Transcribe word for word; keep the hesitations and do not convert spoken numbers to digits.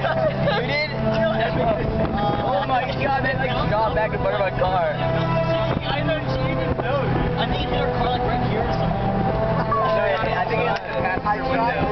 You did? Oh my god, that like shot back in front of my car. I know she even knows. I think it hit her car like right here or something. No, I think it passed through the window.